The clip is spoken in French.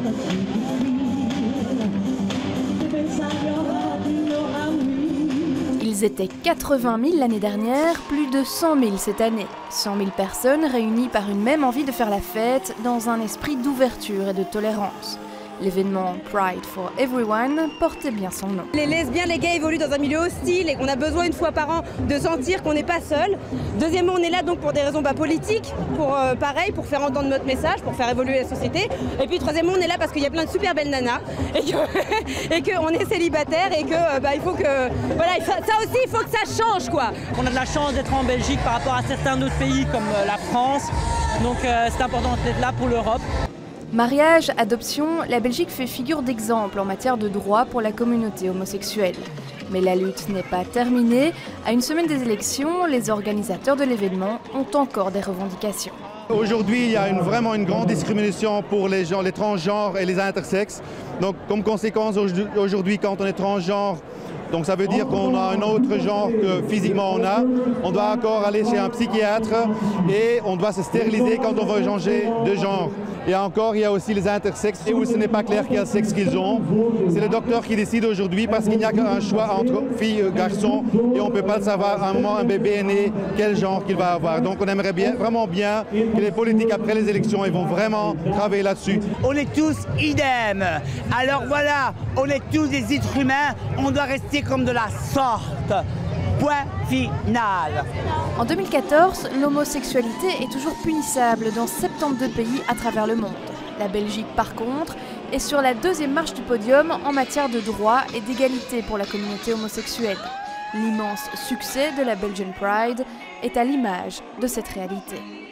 Ils étaient 80 000 l'année dernière, plus de 100 000 cette année. 100 000 personnes réunies par une même envie de faire la fête dans un esprit d'ouverture et de tolérance. L'événement Pride for Everyone portait bien son nom. Les lesbiens, les gays évoluent dans un milieu hostile et qu'on a besoin une fois par an de sentir qu'on n'est pas seul. Deuxièmement, on est là donc pour des raisons politiques, pour pour faire entendre notre message, pour faire évoluer la société. Et puis troisièmement, on est là parce qu'il y a plein de super belles nanas et qu'on est célibataire et que il faut que voilà, ça aussi il faut que ça change quoi. On a de la chance d'être en Belgique par rapport à certains autres pays comme la France. Donc c'est important d'être là pour l'Europe. Mariage, adoption, la Belgique fait figure d'exemple en matière de droits pour la communauté homosexuelle. Mais la lutte n'est pas terminée. À une semaine des élections, les organisateurs de l'événement ont encore des revendications. Aujourd'hui, il y a vraiment une grande discrimination pour les gens, les transgenres et les intersexes. Donc, comme conséquence, aujourd'hui, quand on est transgenre, donc ça veut dire qu'on a un autre genre que physiquement on doit encore aller chez un psychiatre et on doit se stériliser quand on veut changer de genre. Et encore, il y a aussi les intersexes où ce n'est pas clair quel sexe qu'ils ont. C'est le docteur qui décide aujourd'hui parce qu'il n'y a qu'un choix entre fille et garçon et on ne peut pas le savoir à un moment un bébé est né, quel genre qu'il va avoir. Donc on aimerait vraiment bien que les politiques après les élections ils vont vraiment travailler là-dessus. On est tous idem. Alors voilà, on est tous des êtres humains, on doit rester comme de la sorte. Point final. En 2014, l'homosexualité est toujours punissable dans 72 pays à travers le monde. La Belgique, par contre, est sur la deuxième marche du podium en matière de droits et d'égalité pour la communauté homosexuelle. L'immense succès de la Belgian Pride est à l'image de cette réalité.